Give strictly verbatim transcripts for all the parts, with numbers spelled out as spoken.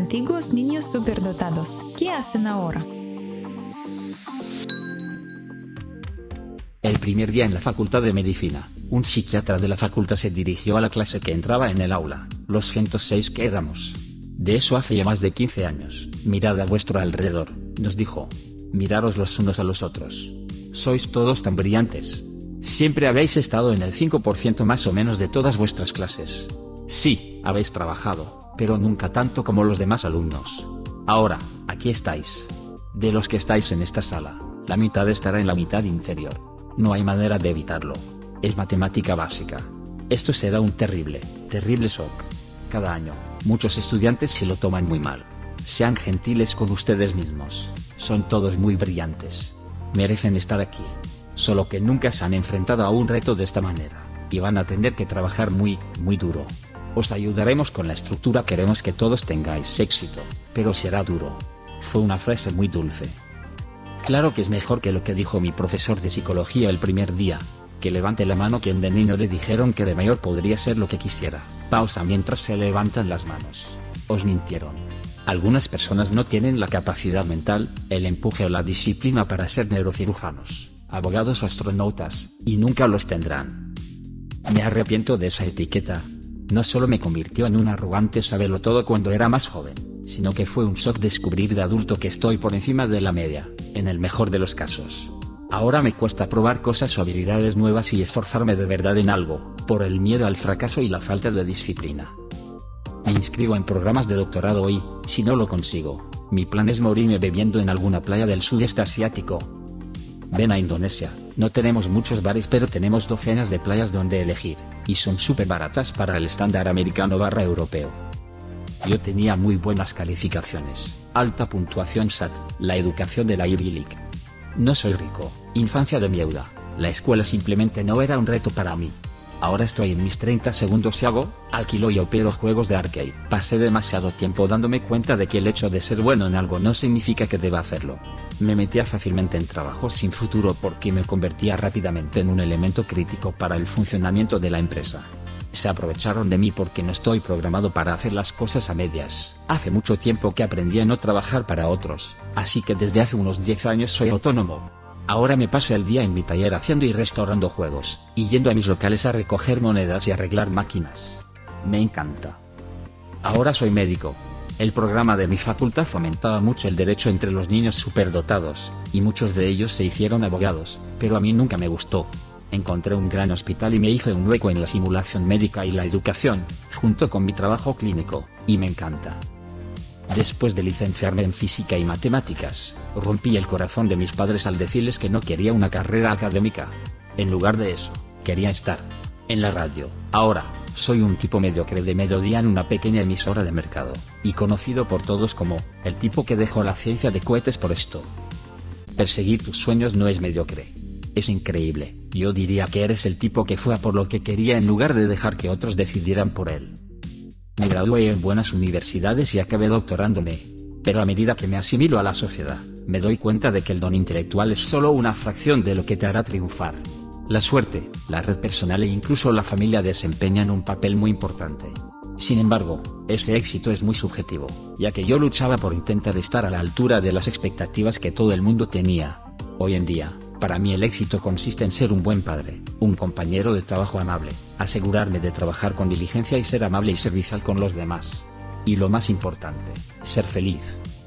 antiguos niños superdotados. ¿Qué hacen ahora? El primer día en la Facultad de Medicina, un psiquiatra de la facultad se dirigió a la clase que entraba en el aula, los ciento seis que éramos. De eso hace ya más de quince años. Mirad a vuestro alrededor, nos dijo. Miraros los unos a los otros. Sois todos tan brillantes. Siempre habéis estado en el cinco por ciento más o menos de todas vuestras clases. Sí, habéis trabajado, pero nunca tanto como los demás alumnos. Ahora, aquí estáis. De los que estáis en esta sala, la mitad estará en la mitad inferior. No hay manera de evitarlo. Es matemática básica. Esto será un terrible, terrible shock. Cada año, muchos estudiantes se lo toman muy mal. Sean gentiles con ustedes mismos. Son todos muy brillantes. Merecen estar aquí. Solo que nunca se han enfrentado a un reto de esta manera, y van a tener que trabajar muy, muy duro. Os ayudaremos con la estructura, queremos que todos tengáis éxito, pero será duro. Fue una frase muy dulce. Claro que es mejor que lo que dijo mi profesor de psicología el primer día. Que levante la mano quien de niño le dijeron que de mayor podría ser lo que quisiera. Pausa mientras se levantan las manos. Os mintieron. Algunas personas no tienen la capacidad mental, el empuje o la disciplina para ser neurocirujanos, abogados o astronautas, y nunca los tendrán. Me arrepiento de esa etiqueta. No solo me convirtió en un arrogante sabelotodo cuando era más joven, sino que fue un shock descubrir de adulto que estoy por encima de la media, en el mejor de los casos. Ahora me cuesta probar cosas o habilidades nuevas y esforzarme de verdad en algo, por el miedo al fracaso y la falta de disciplina. Me inscribo en programas de doctorado hoy, si no lo consigo, mi plan es morirme bebiendo en alguna playa del sudeste asiático. Ven a Indonesia, no tenemos muchos bares pero tenemos docenas de playas donde elegir, y son súper baratas para el estándar americano barra europeo. Yo tenía muy buenas calificaciones, alta puntuación S A T, la educación de la Ivy League. No soy rico, infancia de mierda, la escuela simplemente no era un reto para mí. Ahora estoy en mis treinta segundos y hago, alquilo y opero juegos de arcade. Pasé demasiado tiempo dándome cuenta de que el hecho de ser bueno en algo no significa que deba hacerlo. Me metía fácilmente en trabajos sin futuro porque me convertía rápidamente en un elemento crítico para el funcionamiento de la empresa. Se aprovecharon de mí porque no estoy programado para hacer las cosas a medias. Hace mucho tiempo que aprendí a no trabajar para otros, así que desde hace unos diez años soy autónomo. Ahora me paso el día en mi taller haciendo y restaurando juegos, y yendo a mis locales a recoger monedas y arreglar máquinas. Me encanta. Ahora soy médico. El programa de mi facultad fomentaba mucho el derecho entre los niños superdotados, y muchos de ellos se hicieron abogados, pero a mí nunca me gustó. Encontré un gran hospital y me hice un hueco en la simulación médica y la educación, junto con mi trabajo clínico, y me encanta. Después de licenciarme en física y matemáticas, rompí el corazón de mis padres al decirles que no quería una carrera académica. En lugar de eso, quería estar en la radio. Ahora, soy un tipo mediocre de mediodía en una pequeña emisora de mercado, y conocido por todos como el tipo que dejó la ciencia de cohetes por esto. Perseguir tus sueños no es mediocre. Es increíble. Yo diría que eres el tipo que fue a por lo que quería en lugar de dejar que otros decidieran por él. Me gradué en buenas universidades y acabé doctorándome. Pero a medida que me asimilo a la sociedad, me doy cuenta de que el don intelectual es solo una fracción de lo que te hará triunfar. La suerte, la red personal e incluso la familia desempeñan un papel muy importante. Sin embargo, ese éxito es muy subjetivo, ya que yo luchaba por intentar estar a la altura de las expectativas que todo el mundo tenía. Hoy en día, para mí el éxito consiste en ser un buen padre, un compañero de trabajo amable, asegurarme de trabajar con diligencia y ser amable y servicial con los demás. Y lo más importante, ser feliz.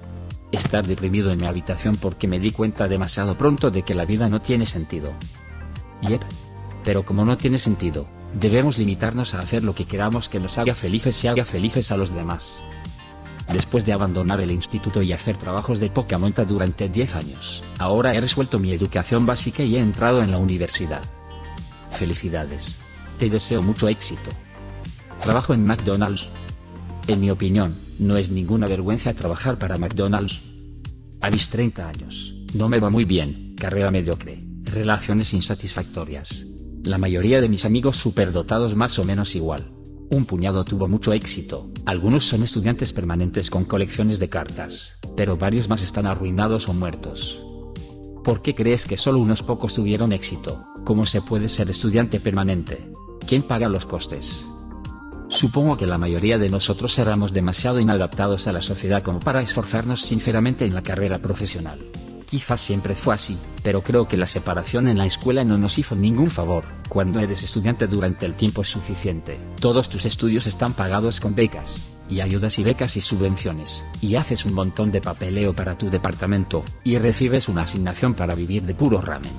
Estar deprimido en mi habitación porque me di cuenta demasiado pronto de que la vida no tiene sentido. Yep. Pero como no tiene sentido, debemos limitarnos a hacer lo que queramos que nos haga felices y haga felices a los demás. Después de abandonar el instituto y hacer trabajos de poca monta durante diez años, ahora he resuelto mi educación básica y he entrado en la universidad. Felicidades. Te deseo mucho éxito. Trabajo en McDonald's. En mi opinión, no es ninguna vergüenza trabajar para McDonald's. A mis treinta años, no me va muy bien, carrera mediocre, relaciones insatisfactorias. La mayoría de mis amigos superdotados más o menos igual. Un puñado tuvo mucho éxito, algunos son estudiantes permanentes con colecciones de cartas, pero varios más están arruinados o muertos. ¿Por qué crees que solo unos pocos tuvieron éxito? ¿Cómo se puede ser estudiante permanente? ¿Quién paga los costes? Supongo que la mayoría de nosotros éramos demasiado inadaptados a la sociedad como para esforzarnos sinceramente en la carrera profesional. Quizás siempre fue así, pero creo que la separación en la escuela no nos hizo ningún favor. Cuando eres estudiante durante el tiempo suficiente, todos tus estudios están pagados con becas, y ayudas y becas y subvenciones, y haces un montón de papeleo para tu departamento, y recibes una asignación para vivir de puro ramen.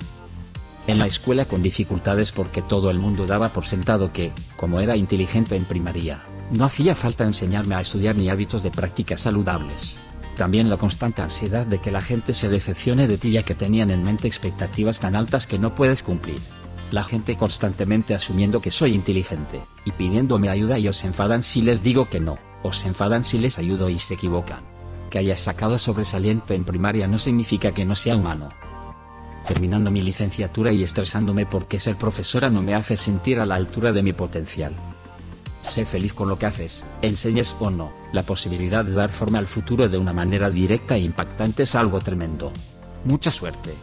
En la escuela con dificultades porque todo el mundo daba por sentado que, como era inteligente en primaria, no hacía falta enseñarme a estudiar ni hábitos de prácticas saludables. También la constante ansiedad de que la gente se decepcione de ti ya que tenían en mente expectativas tan altas que no puedes cumplir. La gente constantemente asumiendo que soy inteligente, y pidiéndome ayuda y os enfadan si les digo que no, os enfadan si les ayudo y se equivocan. Que hayas sacado sobresaliente en primaria no significa que no sea humano. Terminando mi licenciatura y estresándome porque ser profesora no me hace sentir a la altura de mi potencial. Sé feliz con lo que haces, enseñes o no, la posibilidad de dar forma al futuro de una manera directa e impactante es algo tremendo. Mucha suerte.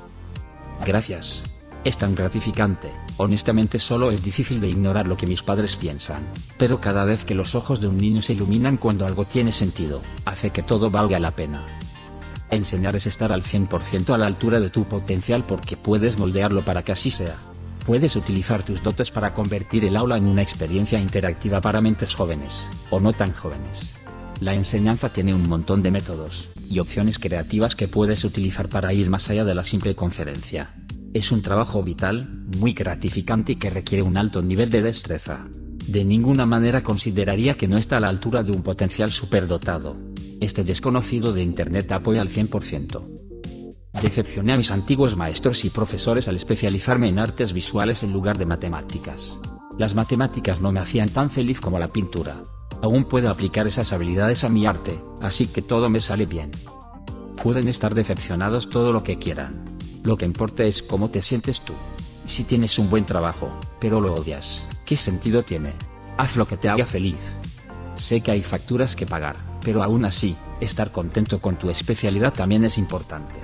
Gracias. Es tan gratificante, honestamente solo es difícil de ignorar lo que mis padres piensan, pero cada vez que los ojos de un niño se iluminan cuando algo tiene sentido, hace que todo valga la pena. Enseñar es estar al cien por ciento a la altura de tu potencial porque puedes moldearlo para que así sea. Puedes utilizar tus dotes para convertir el aula en una experiencia interactiva para mentes jóvenes, o no tan jóvenes. La enseñanza tiene un montón de métodos y opciones creativas que puedes utilizar para ir más allá de la simple conferencia. Es un trabajo vital, muy gratificante y que requiere un alto nivel de destreza. De ninguna manera consideraría que no está a la altura de un potencial superdotado. Este desconocido de Internet apoya al cien por ciento. Decepcioné a mis antiguos maestros y profesores al especializarme en artes visuales en lugar de matemáticas. Las matemáticas no me hacían tan feliz como la pintura. Aún puedo aplicar esas habilidades a mi arte, así que todo me sale bien. Pueden estar decepcionados todo lo que quieran. Lo que importa es cómo te sientes tú. Si tienes un buen trabajo, pero lo odias, ¿qué sentido tiene? Haz lo que te haga feliz. Sé que hay facturas que pagar, pero aún así, estar contento con tu especialidad también es importante.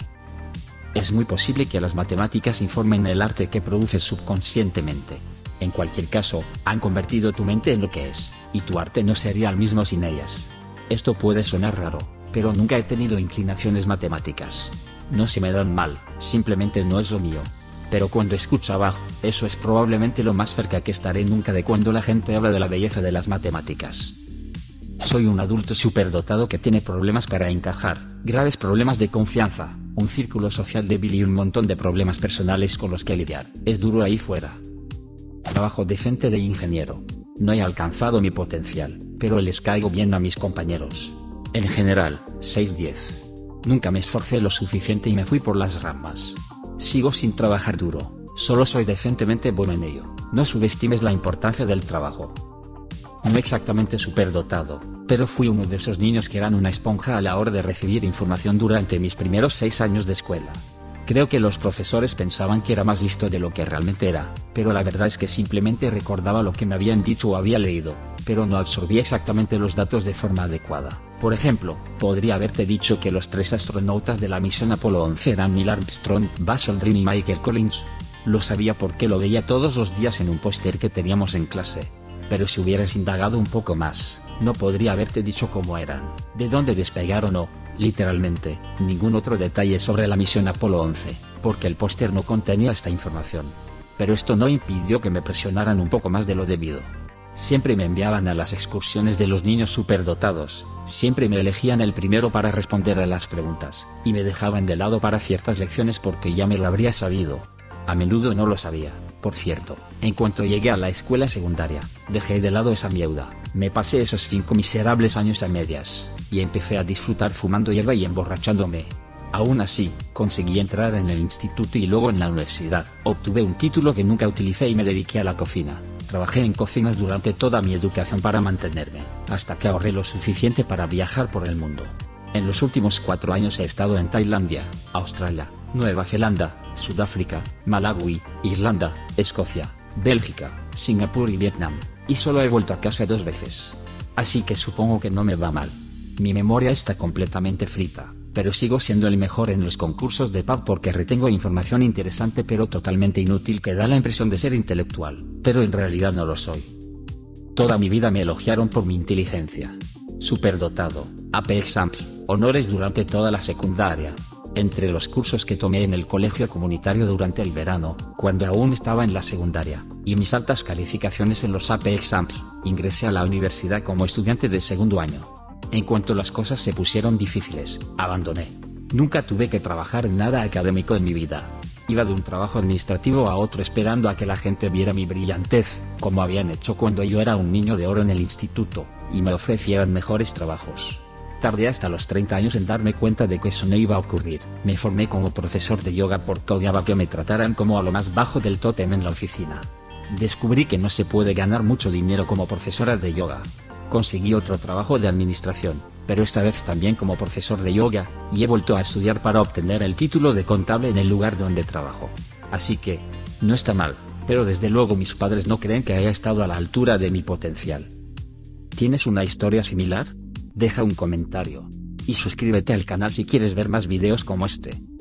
Es muy posible que las matemáticas informen el arte que produces subconscientemente. En cualquier caso, han convertido tu mente en lo que es, y tu arte no sería el mismo sin ellas. Esto puede sonar raro, pero nunca he tenido inclinaciones matemáticas. No se me dan mal, simplemente no es lo mío. Pero cuando escucho abajo, eso es probablemente lo más cerca que estaré nunca de cuando la gente habla de la belleza de las matemáticas. Soy un adulto superdotado que tiene problemas para encajar, graves problemas de confianza, un círculo social débil y un montón de problemas personales con los que lidiar. Es duro ahí fuera. Trabajo decente de ingeniero. No he alcanzado mi potencial, pero les caigo bien a mis compañeros. En general, seis diez. Nunca me esforcé lo suficiente y me fui por las ramas. Sigo sin trabajar duro, solo soy decentemente bueno en ello. No subestimes la importancia del trabajo. No exactamente superdotado, pero fui uno de esos niños que eran una esponja a la hora de recibir información durante mis primeros seis años de escuela. Creo que los profesores pensaban que era más listo de lo que realmente era, pero la verdad es que simplemente recordaba lo que me habían dicho o había leído, pero no absorbía exactamente los datos de forma adecuada. Por ejemplo, podría haberte dicho que los tres astronautas de la misión Apolo once eran Neil Armstrong, Buzz Aldrin y Michael Collins. Lo sabía porque lo veía todos los días en un póster que teníamos en clase. Pero si hubieras indagado un poco más, no podría haberte dicho cómo eran, de dónde despegaron o, literalmente, ningún otro detalle sobre la misión Apolo once, porque el póster no contenía esta información. Pero esto no impidió que me presionaran un poco más de lo debido. Siempre me enviaban a las excursiones de los niños superdotados, siempre me elegían el primero para responder a las preguntas, y me dejaban de lado para ciertas lecciones porque ya me lo habría sabido. A menudo no lo sabía, por cierto. En cuanto llegué a la escuela secundaria, dejé de lado esa mierda, me pasé esos cinco miserables años a medias, y empecé a disfrutar fumando hierba y emborrachándome. Aún así, conseguí entrar en el instituto y luego en la universidad. Obtuve un título que nunca utilicé y me dediqué a la cocina. Trabajé en cocinas durante toda mi educación para mantenerme, hasta que ahorré lo suficiente para viajar por el mundo. En los últimos cuatro años he estado en Tailandia, Australia, Nueva Zelanda, Sudáfrica, Malawi, Irlanda, Escocia, Bélgica, Singapur y Vietnam, y solo he vuelto a casa dos veces. Así que supongo que no me va mal. Mi memoria está completamente frita, pero sigo siendo el mejor en los concursos de pub porque retengo información interesante pero totalmente inútil que da la impresión de ser intelectual, pero en realidad no lo soy. Toda mi vida me elogiaron por mi inteligencia. Superdotado, A P Exams, honores durante toda la secundaria. Entre los cursos que tomé en el colegio comunitario durante el verano, cuando aún estaba en la secundaria, y mis altas calificaciones en los A P Exams, ingresé a la universidad como estudiante de segundo año. En cuanto las cosas se pusieron difíciles, abandoné. Nunca tuve que trabajar en nada académico en mi vida. Iba de un trabajo administrativo a otro esperando a que la gente viera mi brillantez, como habían hecho cuando yo era un niño de oro en el instituto, y me ofrecieran mejores trabajos. Tardé hasta los treinta años en darme cuenta de que eso no iba a ocurrir. Me formé como profesor de yoga porque odiaba que me trataran como a lo más bajo del tótem en la oficina. Descubrí que no se puede ganar mucho dinero como profesora de yoga. Conseguí otro trabajo de administración, pero esta vez también como profesor de yoga, y he vuelto a estudiar para obtener el título de contable en el lugar donde trabajo. Así que, no está mal, pero desde luego mis padres no creen que haya estado a la altura de mi potencial. ¿Tienes una historia similar? Deja un comentario. Y suscríbete al canal si quieres ver más videos como este.